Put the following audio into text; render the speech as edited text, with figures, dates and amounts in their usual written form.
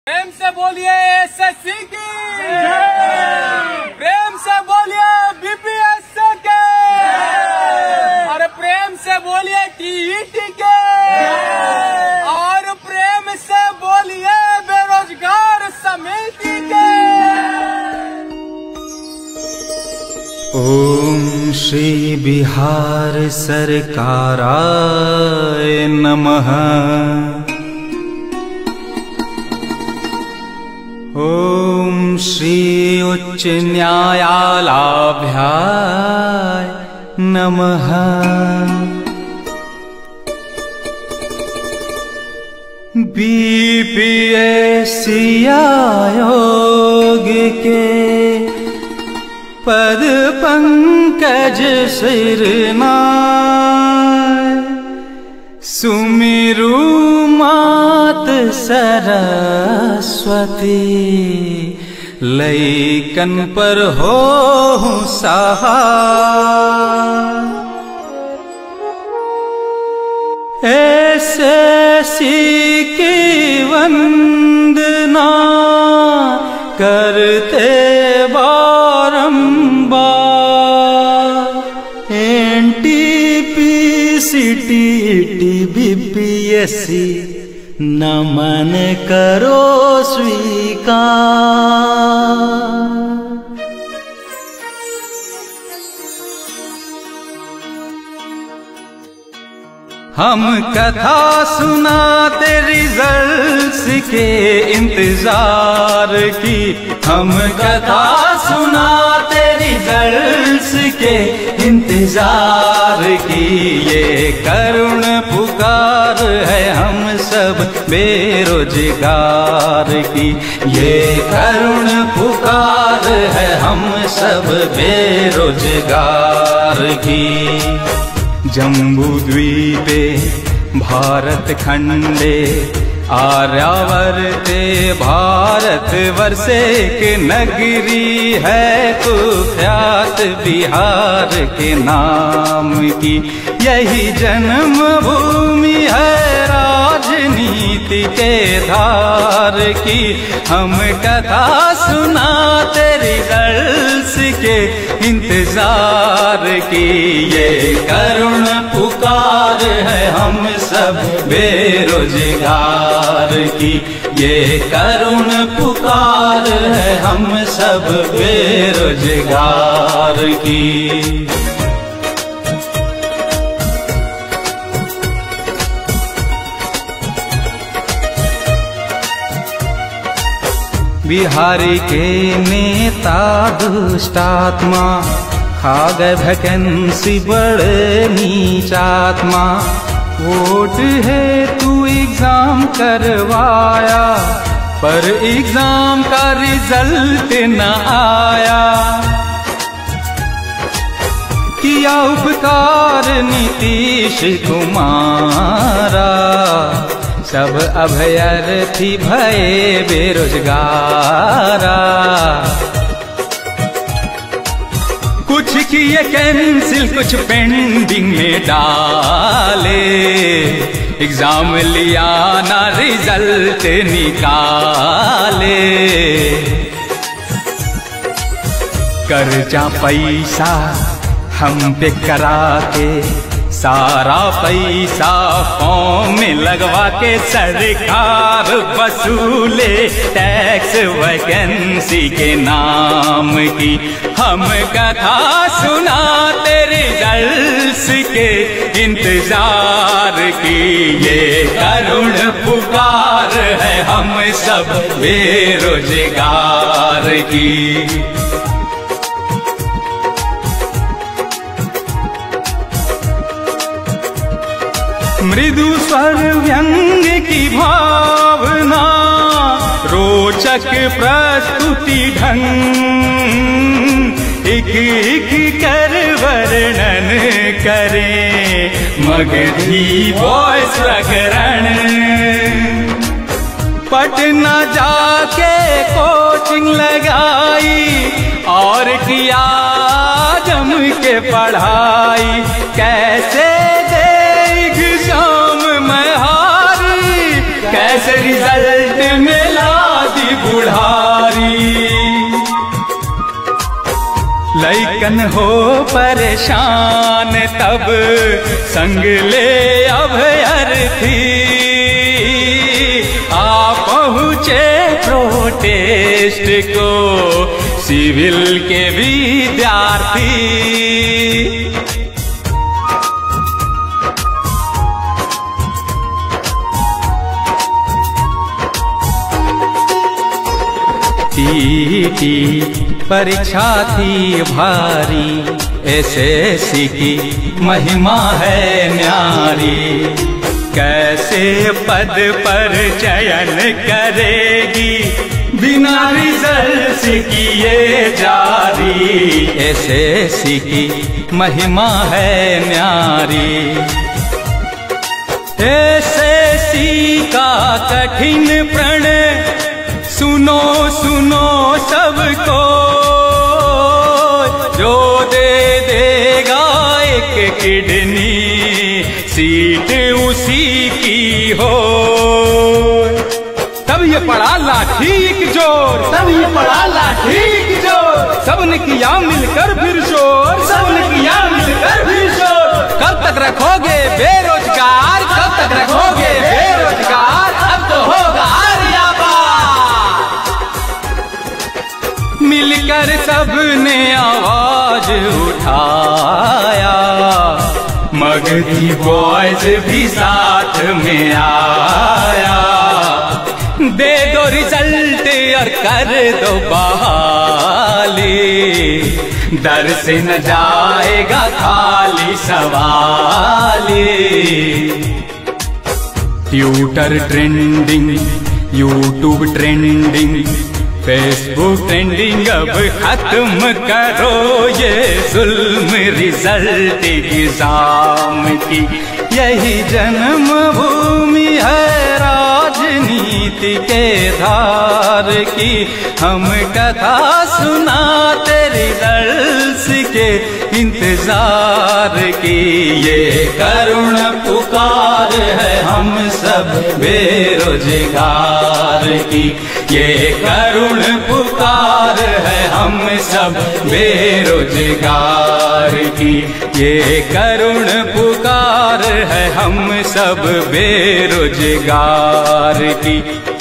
प्रेम से बोलिए एसएससी की, प्रेम से बोलिए बीपीएससी के, और प्रेम से बोलिए टीईटी के, और प्रेम से बोलिए बेरोजगार समिति के। ओम श्री बिहार सरकाराय नमः। ओम श्री उच्च न्यायालयाभ्याय नमः। बीपीएससी आयोग के पद पंकज सिरनाय, सुमिरु मात सरस्वती, लइकन पर हो सहाय। एसएससी की वंदना करते बारंबार, एनटीपीसी टीईटी बीपीएससी नमन करो स्वीकार। हम कथा सुनाते रिजल्ट्स के इंतजार की, हम कथा सुनाते रिजल्ट्स के इंतजार की। ये करुण पुकार है हम सब बेरोजगार की, ये करुण पुकार है हम सब बेरोजगार की। जम्बू द्वीपे भारत खंडे आर्यावर्ते भारत वर्षे के नगरी है कुख्यात बिहार के नाम की। यही जन्म भूमि है राजनीति के धार की। हम कथा सुनाते रिजल्ट्स के इंतजार की। ये करुण पुकार है हम सब बेरोजगार की, ये करुण पुकार है हम सब बेरोजगार की। बिहारी के नेता दुष्टात्मा, खा गए वैकेंसी बड़े नीचात्मा। वोट है तू एग्जाम करवाया, पर एग्जाम का रिजल्ट न आया। किया उपकार नीतीश कुमारा, सब अभ्यर्थी भये बेरोजगारा। कुछ किए कैंसिल, कुछ पेंडिंग में डाले। एग्जाम लिया ना रिजल्ट निकाले। कर्जा पैसा हम पे करा के, सारा पैसा फॉर्म में लगवा के सरकार वसूले टैक्स वैकेंसी के नाम की। हम कथा सुनाते रिजल्ट्स के इंतजार की। ये करुण पुकार है हम सब बेरोजगार की। मृदु स्वर व्यंग की भावना, रोचक प्रस्तुति ढंग, एक एक कर वर्णन करें मगधी वॉइस प्रकरण। पटना जाके कोचिंग लगाई और किया जम के पढ़ाई। कैसे एग्जाम में हारी, कैसे रिजल्ट मिला बुढ़ारी। लइकन हो परेशान तब संग ले अभयर्थी, आ पहुँचे प्रोटेस्ट को सिविल के विद्यार्थी। टीटी परीक्षा थी भारी, एसएससी की महिमा है न्यारी। कैसे पद पर चयन करेगी बिना रिजल्ट किए जारी। एसएससी की महिमा है न्यारी। एसएससी का कठिन प्रण सुनो सुनो सबको, जो दे देगा एक किडनी सीट उसी की हो। तब ये पड़ा लाठी की जोर, तब ये पड़ा लाठी की जोर। सबने किया मिलकर फिर शोर, सबने किया मिलकर फिर शोर। कब तक रखोगे बेरोजगार, कब तक रखोगे बेरोजगार। अब तो होगा मिलकर सबने आवाज उठाया, मगधी बॉयज भी साथ में आया। दे दो रिजल्ट और कर दो बहाली, दर से न जाएगा खाली सवाली। Twitter trending, YouTube trending, Facebook trending. अब खत्म करो ये जुल्म रिजल्ट एग्जाम की। यही जन्मभूमि है राजनीति के धार की। हम कथा सुनाते रिजल्ट्स के इंतजार की। ये करुण पुकार है हम सब बेरोजगार की। ये करुण पुकार है हम सब बेरोजगार की। ये करुण पुकार है हम सब बेरोजगार की।